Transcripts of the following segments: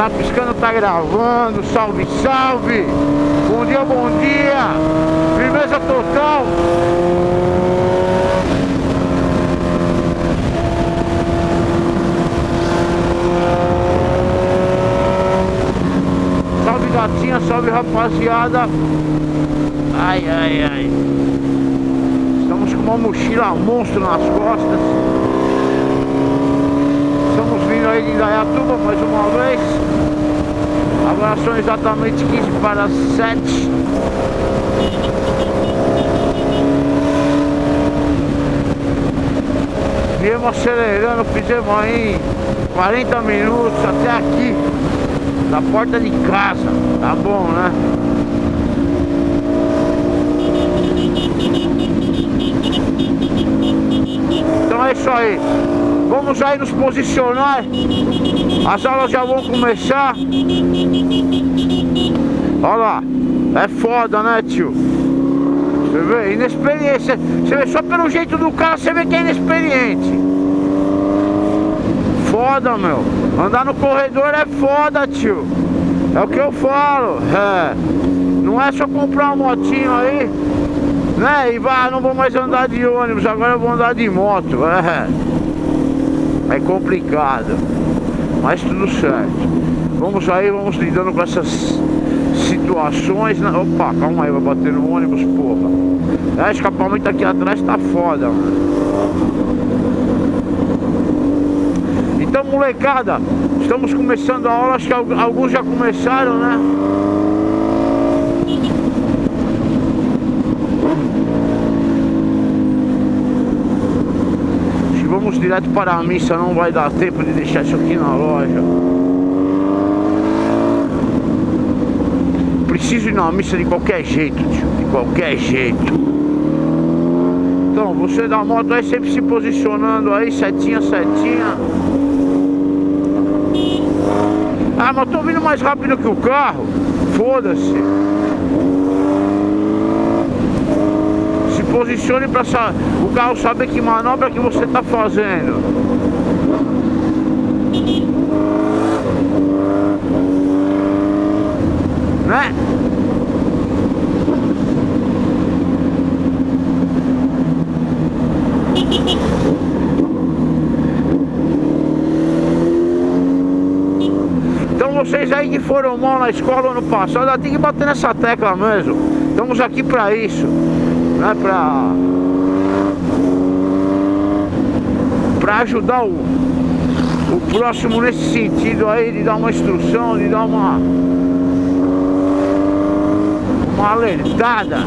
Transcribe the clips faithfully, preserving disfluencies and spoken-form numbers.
Tá piscando, tá gravando. Salve, salve. Bom dia, bom dia. Firmeza total. Salve, gatinha, salve, rapaziada. Ai, ai, ai. Estamos com uma mochila monstro nas costas. Estamos vindo aí de Indaiatuba mais uma vez. Agora são exatamente quinze para sete. Viemos acelerando, fizemos aí quarenta minutos até aqui, da porta de casa. Tá bom, né? Então é isso aí. Vamos aí nos posicionar. As aulas já vão começar. Olha lá. É foda, né, tio? Você vê? Inexperiência. Você vê, só pelo jeito do cara você vê que é inexperiente. Foda, meu. Andar no corredor é foda, tio. É o que eu falo. É. Não é só comprar uma motinho aí, né? E vai, não vou mais andar de ônibus, agora eu vou andar de moto. É. É complicado, mas tudo certo. Vamos aí, vamos lidando com essas situações, né? Opa, calma aí, vai bater no ônibus, porra. É, escapamento aqui atrás tá foda, mano. Então, molecada, estamos começando a aula. Acho que alguns já começaram, né? Vamos direto para a missa, não vai dar tempo de deixar isso aqui na loja. Preciso ir na missa de qualquer jeito, tio, de qualquer jeito. Então, você da moto aí sempre se posicionando aí, setinha, setinha. Ah, mas tô vindo mais rápido que o carro. Foda-se. Posicione para o carro saber que manobra que você está fazendo. Né? Então vocês aí que foram mal na escola ano passado, tem que bater nessa tecla mesmo. Estamos aqui para isso. Não é pra, pra ajudar o, o próximo nesse sentido aí, de dar uma instrução, de dar uma uma alertada.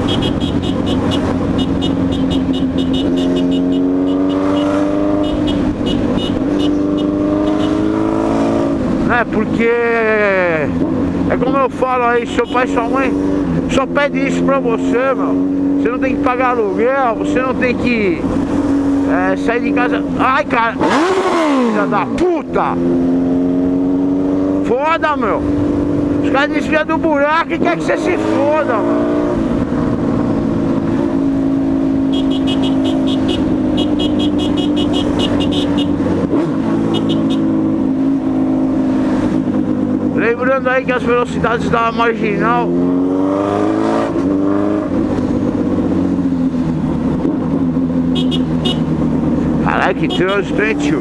Né, porque é como eu falo aí, seu pai e sua mãe só pede isso pra você, meu. Você não tem que pagar aluguel, você não tem que é, sair de casa. Ai, cara, filha da puta! Foda, meu! Os caras desviam do buraco e quer que você se foda, mano! Lembrando aí que as velocidades da marginal Caralho, que trânsito, hein, tio?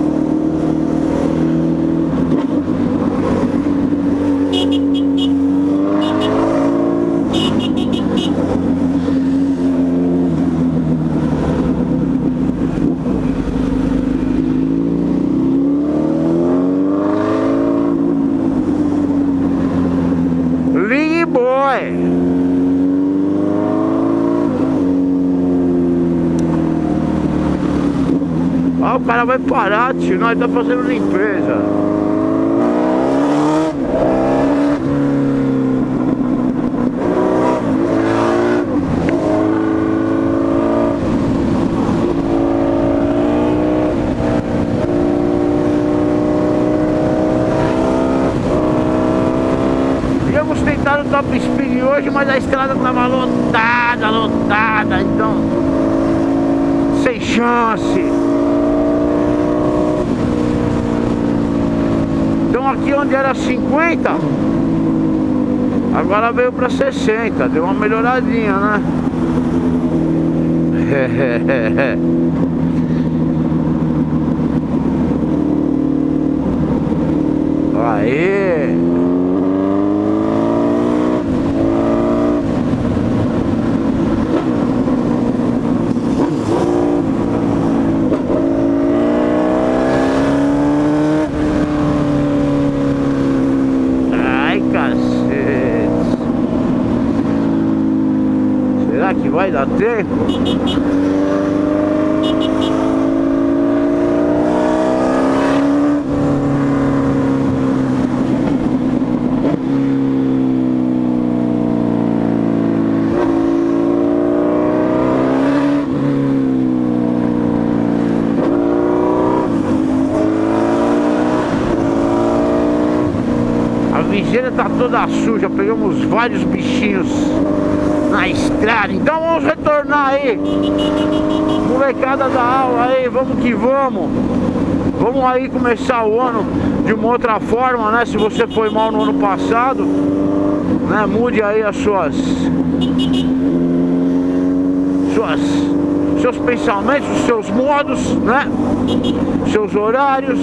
Ligue, boy! Ah, o cara vai parar, tio, nós tá fazendo limpeza. Íamos tentar o top speed hoje, mas a estrada tava lotada, lotada, então sem chance. aqui onde era cinquenta, agora veio pra sessenta, deu uma melhoradinha, né? Aí. Ai, cacete. Será que vai dar tempo? A viseira tá toda suja, pegamos vários bichinhos na estrada. Então vamos retornar aí, molecada da aula aí, vamos que vamos. Vamos aí começar o ano de uma outra forma, né? Se você foi mal no ano passado, né? Mude aí as suas suas seus pensamentos, os seus modos, né? Seus horários.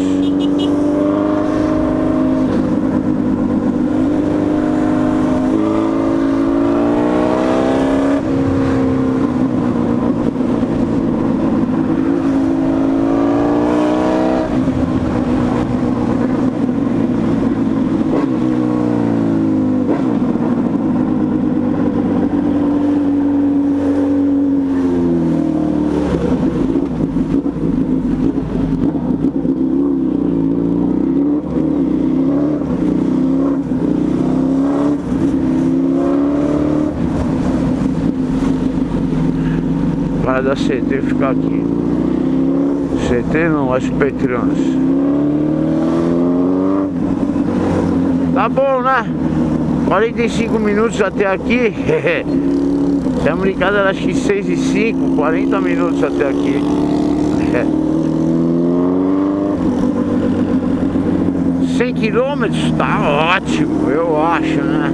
Para da C T ficar aqui. C T não, S P Trans. Tá bom, né? quarenta e cinco minutos até aqui. Se a brincada era acho que seis e cinco, quarenta minutos até aqui. cem quilômetros, tá ótimo, eu acho, né?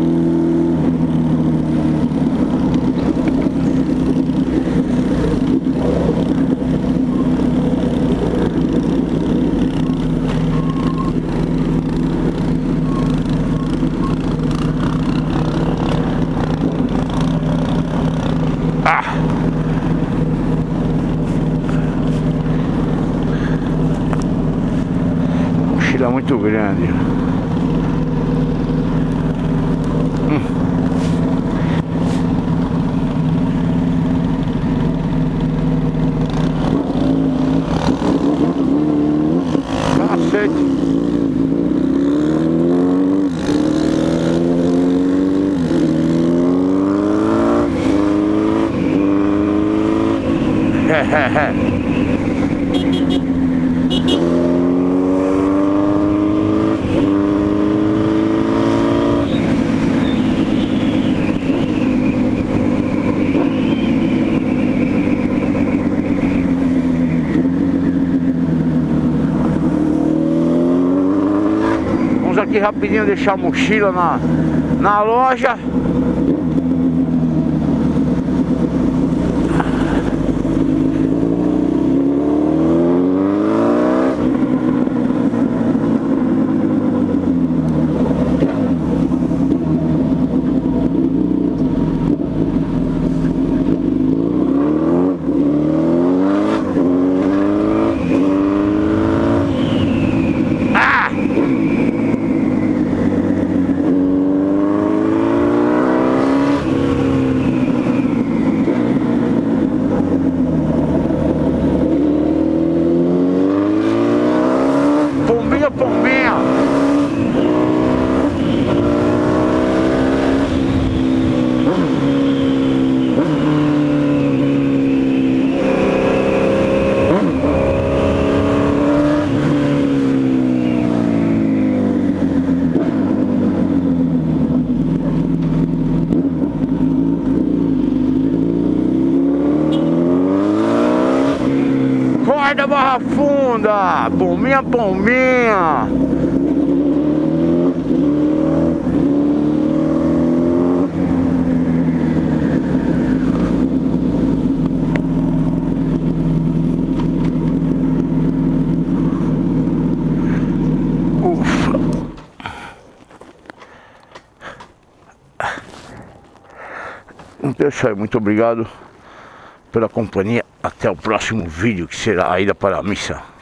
Mochila muito grande. Hum. Cacete. Vamos aqui rapidinho deixar a mochila na, na loja. Barra Funda, pombinha, pombinha. Pessoal, muito obrigado pela companhia. Até o próximo vídeo, que será a ida para a missa.